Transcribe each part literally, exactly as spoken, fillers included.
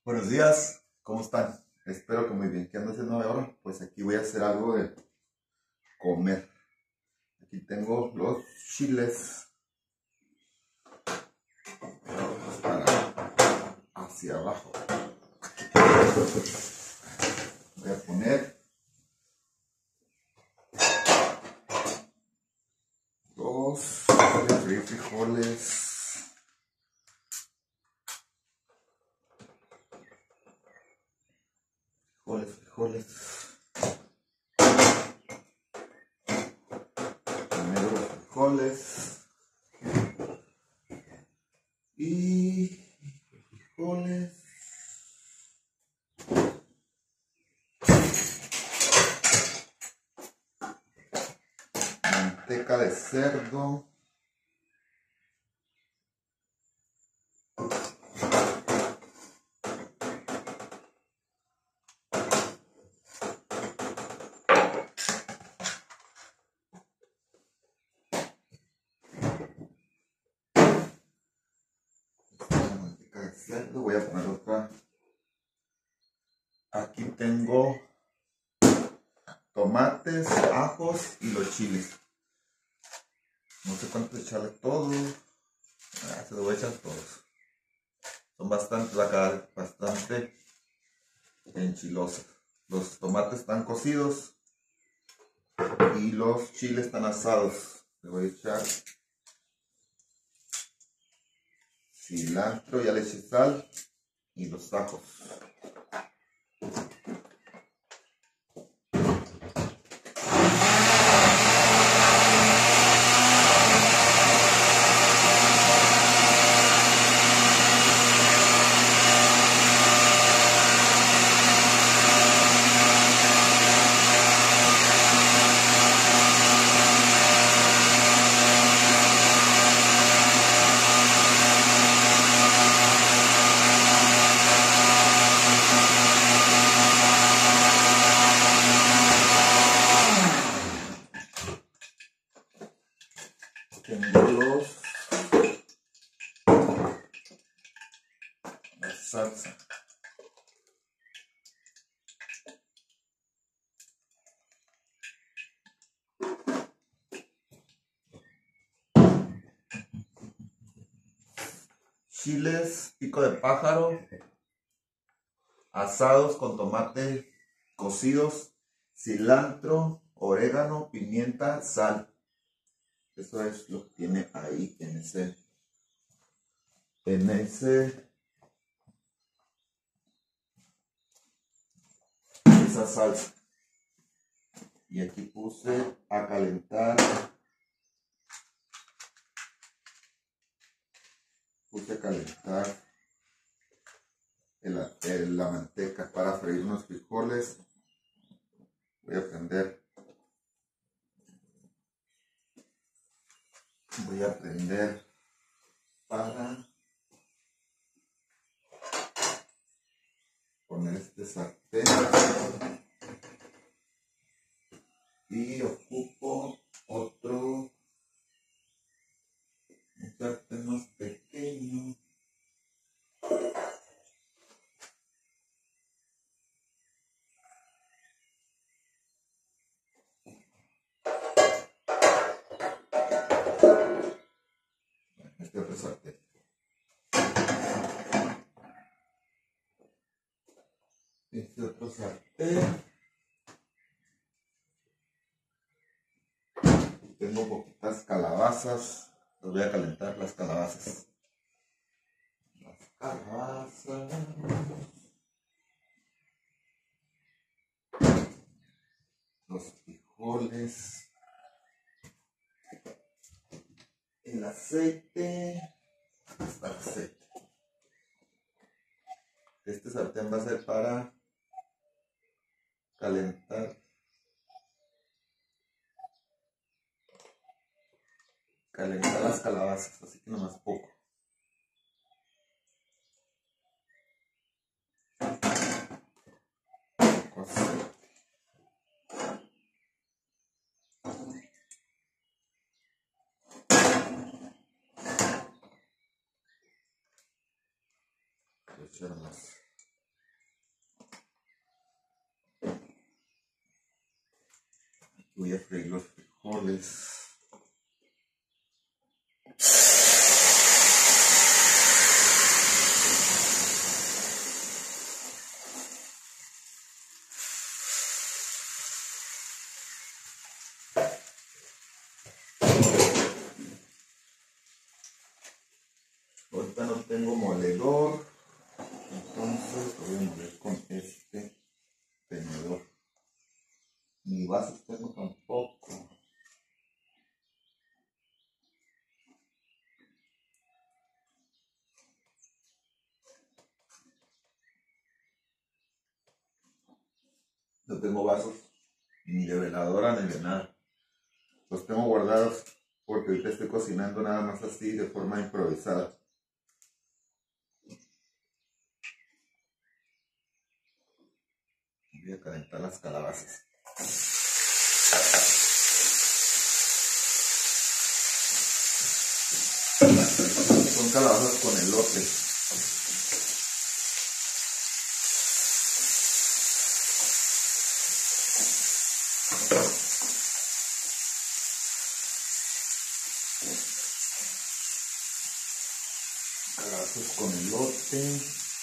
Buenos días, ¿cómo están? Espero que muy bien. ¿Qué ando haciendo ahora? Pues aquí voy a hacer algo de comer. Aquí tengo los chiles para hacia abajo. Voy a poner dos, voy a freír frijoles. Frijoles, frijoles. Primero los frijoles. Y frijoles. Manteca de cerdo. Cerdo, voy a poner otra. Aquí tengo tomates, ajos y los chiles. No sé cuánto echarle todo. Ah, se lo voy a echar todos. Son bastante, va a quedar bastante enchilosos. Los tomates están cocidos y los chiles están asados. Le voy a echar cilantro, ya le eché sal y los ajos. Tengo los la salsa. Chiles, pico de pájaro, asados con tomate cocidos, cilantro, orégano, pimienta, sal. Eso es lo que tiene ahí en ese, en ese, esa salsa. Y aquí puse a calentar, puse a calentar el, el, la manteca para freír unos frijoles. Voy a prender, voy a prender para poner este sartén y ocupo otro, un sartén más pequeño. Este otro sartén. Este otro sartén. Tengo poquitas calabazas. Los voy a calentar las calabazas. Las calabazas. Los frijoles. El aceite. Hasta el aceite. Este sartén va a ser para calentar. Calentar las calabazas, así que nomás poco. Poco aceite. Voy a echar más. Voy a freír los frijoles. Ahorita no tengo moledor, entonces voy a moler con este tenedor. Ni vasos tengo tampoco. No tengo vasos ni de veladora ni de nada. Los tengo guardados porque ahorita estoy cocinando nada más así de forma improvisada. Voy a calentar las calabazas. Son calabazas con elote. Calabazas con elote.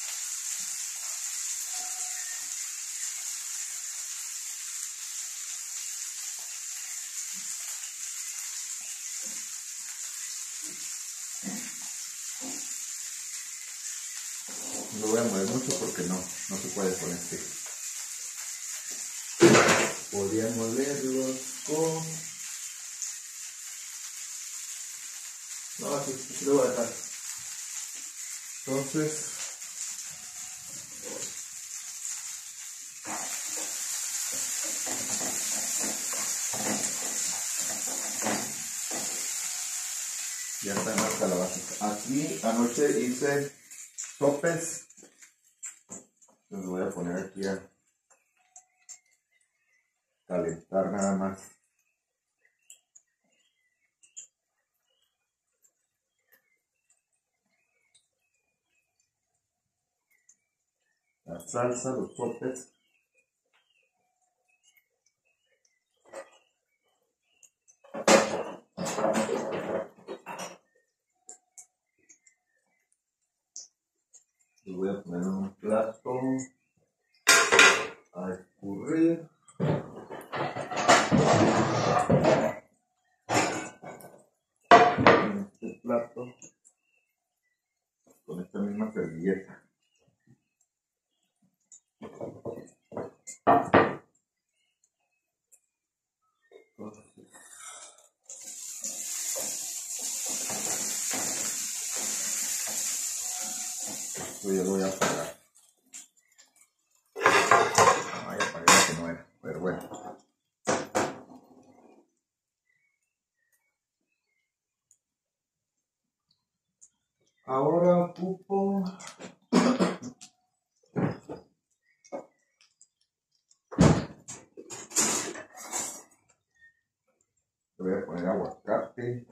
No voy a mover mucho porque no, no se puede con este. Podría molerlos con... No, así, así lo voy a dejar. Entonces... ya están las calabazas. Aquí anoche hice sopes. Los voy a poner aquí a calentar nada más. La salsa, los sopes. Los voy a poner en un plato a escurrir. En este plato con esta misma servilleta. Entonces, esto ya lo voy a apagar. Ay, apagué la que no era, pero bueno. Ahora ocupo le voy a poner aguacate.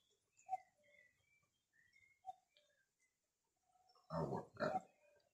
Aguacate.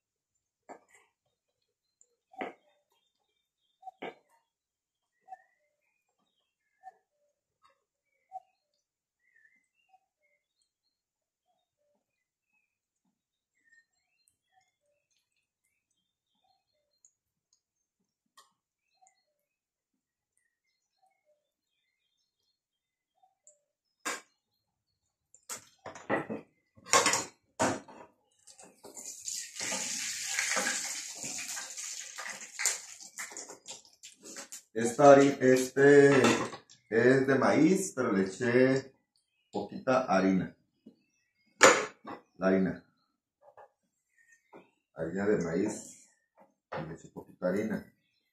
Esta harina, este es de maíz, pero le eché poquita harina. La harina. Harina de maíz. Le eché poquita harina.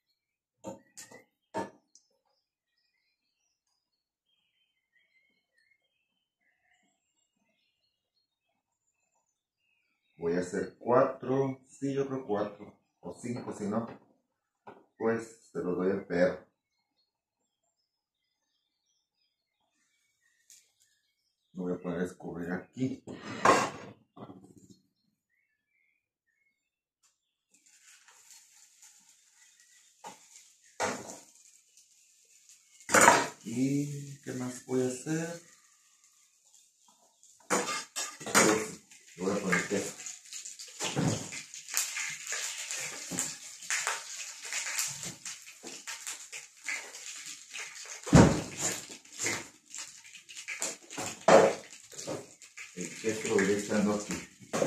Voy a hacer cuatro, sí, yo creo cuatro o cinco, si no, pues se los doy al perro. Lo voy a poner a escurrir aquí. de queso. El queso lo iré echando aquí.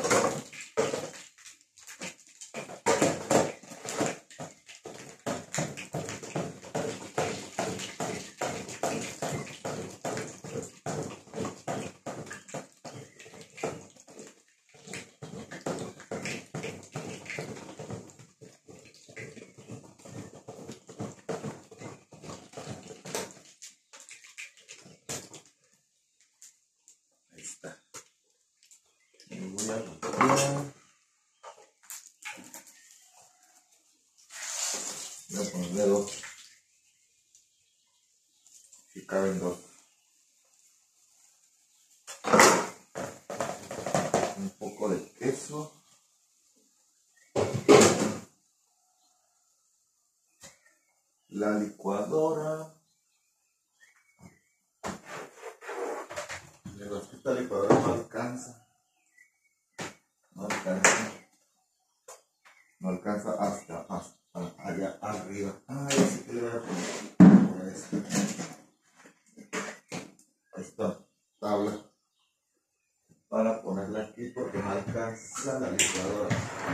Ahí está. Y voy a rociar. Voy a ponerle dos. Si caben dos. Un poco de queso. La licuadora. Pero esta licuadora no alcanza. No alcanza. No alcanza hasta, hasta allá arriba. Ay, sí que le voy a poner esta. Esta tabla para ponerla aquí porque no alcanza la licuadora.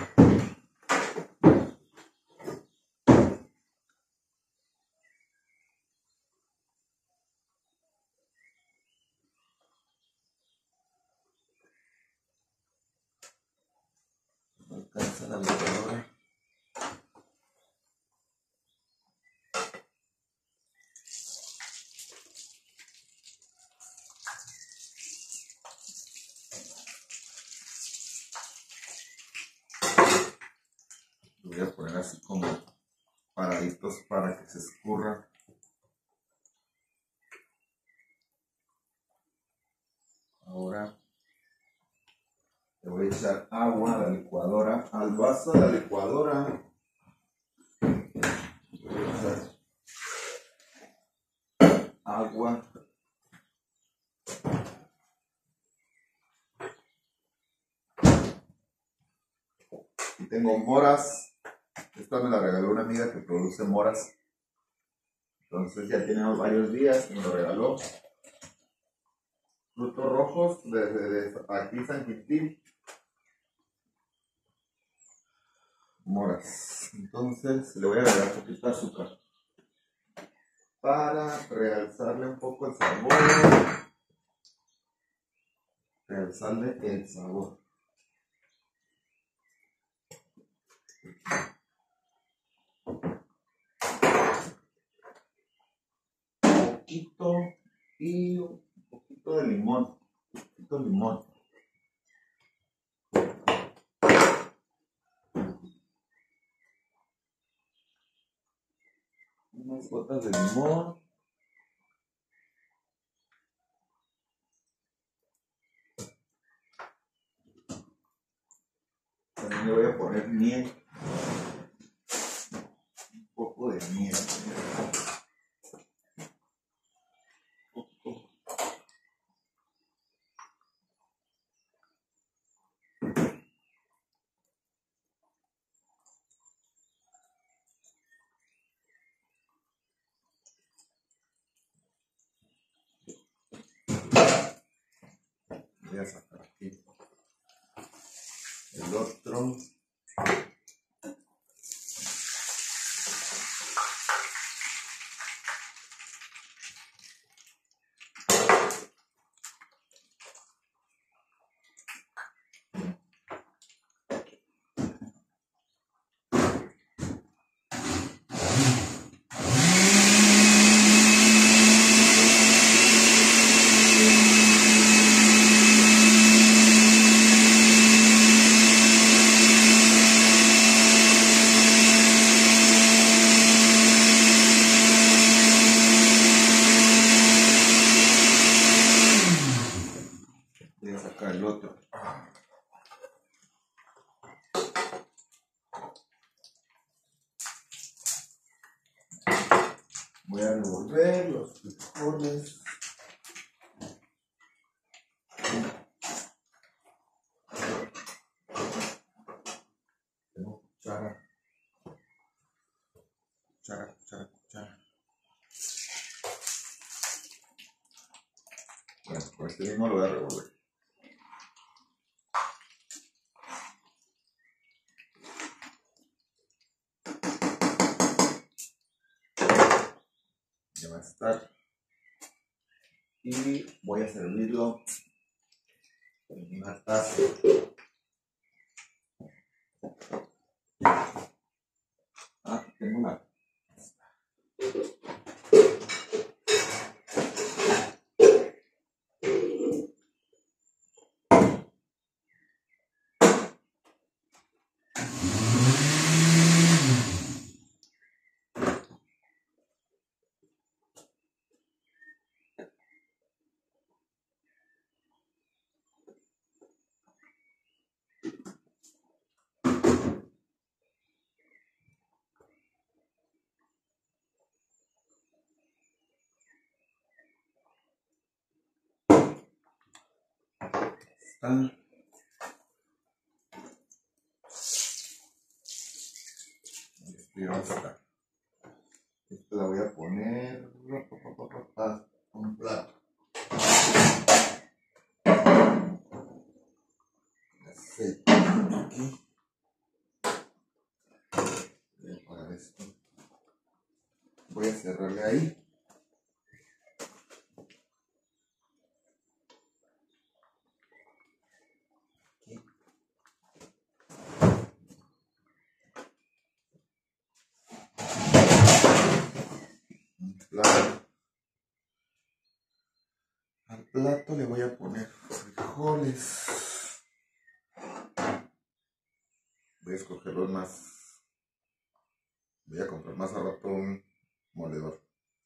No alcanza la licuadora. Lo voy a poner así como paraditos para que se escurra. Ahora le voy a echar agua a la licuadora, al vaso de la licuadora. Le voy a echar agua. Y tengo moras. Esta me la regaló una amiga que produce moras. Entonces ya tenemos varios días que me lo regaló. Frutos rojos desde aquí San Quintín. Moras. Entonces le voy a agregar un poquito de azúcar para realzarle un poco el sabor. Realzarle el sabor. Un poquito y un poquito de limón. Un poquito de limón. Unas gotas de limón. También le voy a poner miel. Un poco de miel. Un poco. Voy a sacar aquí el otro. Voy a sacar el otro. Voy a revolver los frijoles. este mismo lo voy a revolver. Ya va a estar. Y voy a servirlo en una taza. Ah, tengo una. Está. Esto ya está. Esto la voy a poner a un plato. Aceite aquí. Voy a apagar esto. Voy a cerrarle ahí. Plato. Al plato le voy a poner frijoles. Voy a escoger los más. Voy a comprar más a rato un moledor.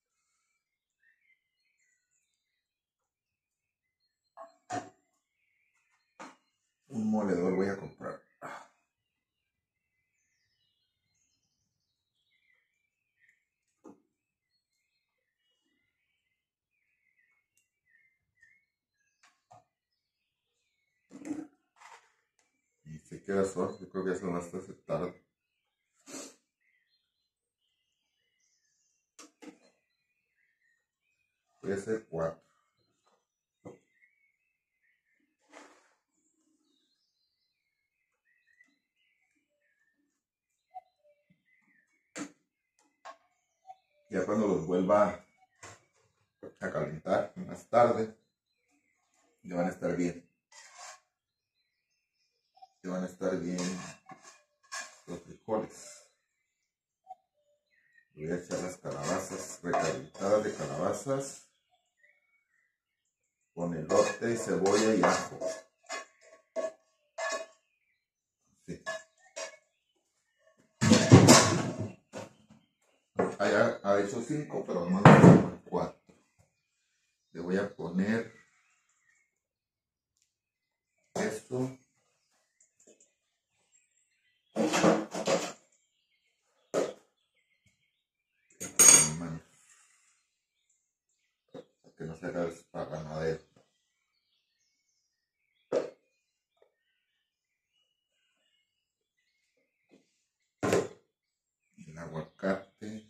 Un moledor voy a comprar. Y se queda solo, yo creo que eso va a estar tarde. Voy a hacer cuatro. Ya cuando los vuelva a calentar más tarde, ya van a estar bien. Ya van a estar bien los frijoles. Voy a echar las calabazas recalentadas de calabazas con elote, cebolla y ajo. Sí. Ha, ha hecho cinco, pero nomás voy a poner cuatro. Le voy a poner esto. Que no se haga desparramadero. El aguacate.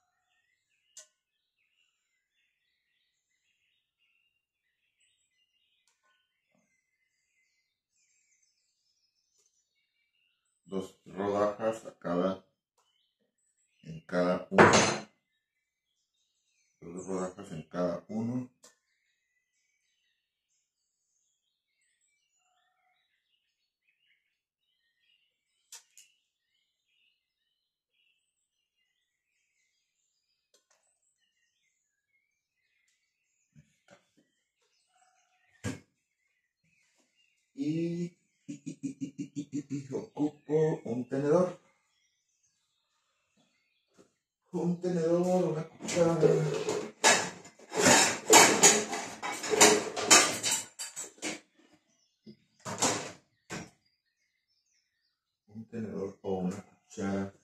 Dos rodajas a cada, en cada uno. Dos rodajas en cada uno. Y, y, y, y, y, y, y ocupo un tenedor. Un tenedor, una cuchara. Un tenedor o una cuchara.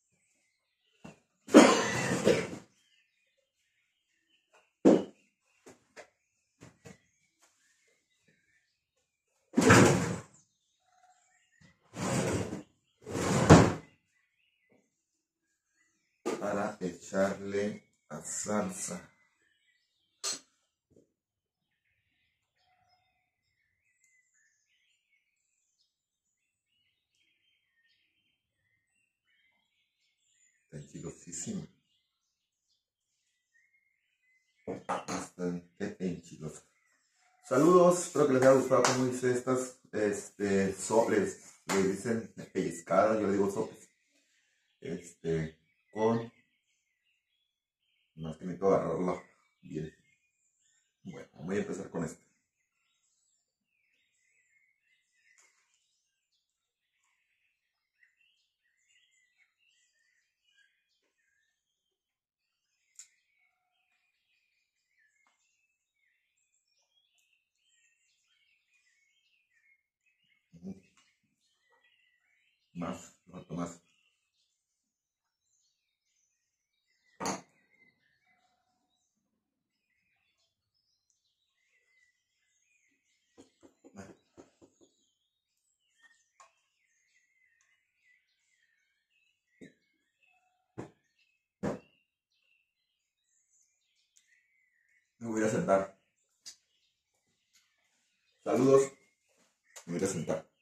Para echarle a salsa. chilosísima. Bastante enchilosa. Saludos, espero que les haya gustado como hice estas este, sopes, le dicen pellizcadas, yo le digo sopes. Este, con, más que necesito agarrarla bien. Bueno, voy a empezar con este. Más, otro más. Me voy a sentar. Saludos. Me voy a sentar.